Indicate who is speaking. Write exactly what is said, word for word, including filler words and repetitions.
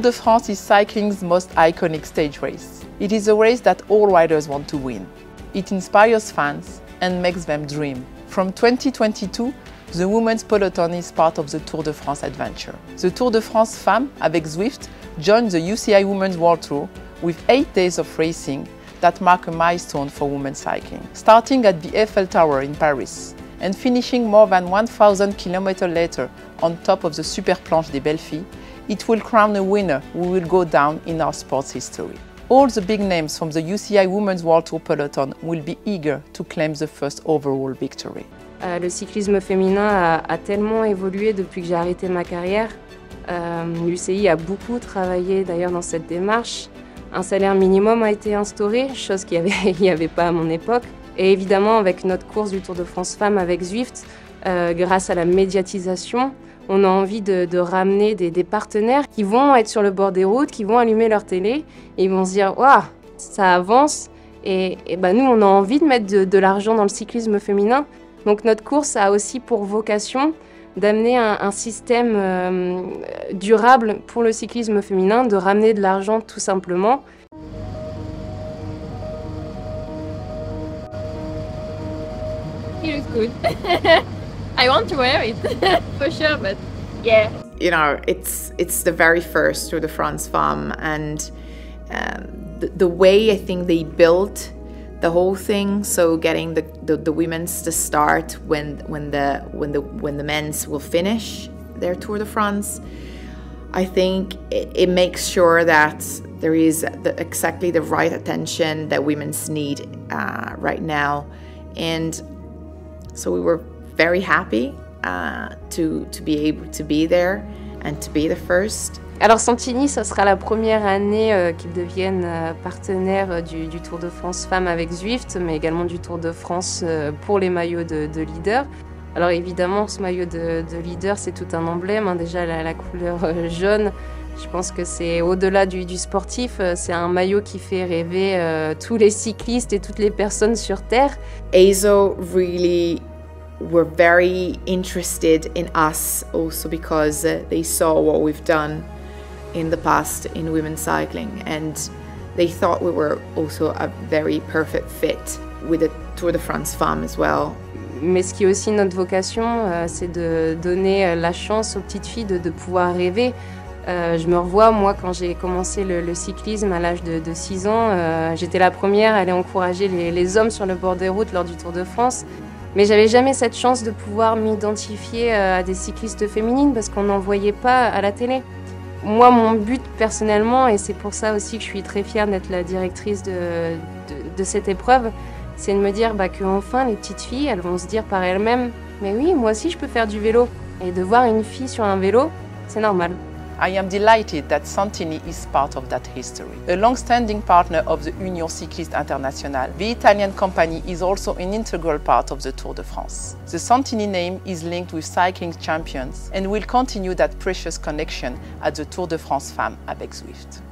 Speaker 1: de France is cycling's most iconic stage race. It is a race that all riders want to win. It inspires fans and makes them dream. From twenty twenty-two, the women's peloton is part of the Tour de France adventure. The Tour de France Femmes avec Zwift joined the U C I Women's World Tour with eight days of racing that mark a milestone for women's cycling. Starting at the Eiffel Tower in Paris and finishing more than one thousand kilometers later on top of the Super Planche des Belles Filles, it will crown a winner who will go down in our sports history. All the big names from the U C I Women's World Tour peloton will be eager to claim the first overall victory.
Speaker 2: Euh, le cyclisme féminin a, a tellement évolué depuis que j'ai arrêté ma carrière. Euh, L'U C I a beaucoup travaillé d'ailleurs dans cette démarche. Un salaire minimum a été instauré, chose qu'il n'y avait, avait pas à mon époque. Et évidemment, avec notre course du Tour de France Femmes avec Zwift, euh, grâce à la médiatisation, on a envie de, de ramener des, des partenaires qui vont être sur le bord des routes, qui vont allumer leur télé et ils vont se dire « Waouh, ça avance !» Et, et ben nous, on a envie de mettre de, de l'argent dans le cyclisme féminin. Donc notre course a aussi pour vocation d'amener un, un système euh, durable pour le cyclisme féminin, de ramener de l'argent tout simplement.
Speaker 3: It looks good. I want to wear it for sure, but yeah.
Speaker 4: You know, it's it's the very first Tour de France Femmes, and um, the, the way I think they built the whole thing, so getting the, the, the women's to start when when the when the when the men's will finish their Tour de France, I think it, it makes sure that there is the, exactly the right attention that women's need uh, right now, and so we were very happy uh, to to be able to be there and to be the first.
Speaker 2: Alors Santini, ça sera la première année euh, qu'ils deviennent euh, partenaires euh, du, du Tour de France Femmes avec Zwift, mais également du Tour de France euh, pour les maillots de, de leader. Alors évidemment, ce maillot de, de leader, c'est tout un emblème, hein. Déjà la, la couleur euh, jaune, je pense que c'est au-delà du, du sportif, euh, c'est un maillot qui fait rêver euh, tous les cyclistes et toutes les personnes sur Terre.
Speaker 4: A S O really were very interested in us also because uh, they saw what we've done in the past in women's cycling, and they thought we were also a very perfect fit with the Tour de France Femmes as well.
Speaker 2: Mais ce qui est aussi notre vocation, euh, c'est de donner la chance aux petites filles de, de pouvoir rêver. Euh, je me revois, moi, quand j'ai commencé le, le cyclisme à l'âge de, de six ans, euh, j'étais la première à aller encourager les, les hommes sur le bord des routes lors du Tour de France. Mais j'avais jamais cette chance de pouvoir m'identifier à des cyclistes féminines parce qu'on n'en voyait pas à la télé. Moi, mon but personnellement, et c'est pour ça aussi que je suis très fière d'être la directrice de, de, de cette épreuve, c'est de me dire bah, qu'enfin les petites filles, elles vont se dire par elles-mêmes « Mais oui, moi aussi je peux faire du vélo ». Et de voir une fille sur un vélo, c'est normal.
Speaker 1: I am delighted that Santini is part of that history. A long-standing partner of the Union Cycliste Internationale, the Italian company is also an integral part of the Tour de France. The Santini name is linked with cycling champions and will continue that precious connection at the Tour de France Femmes avec Zwift.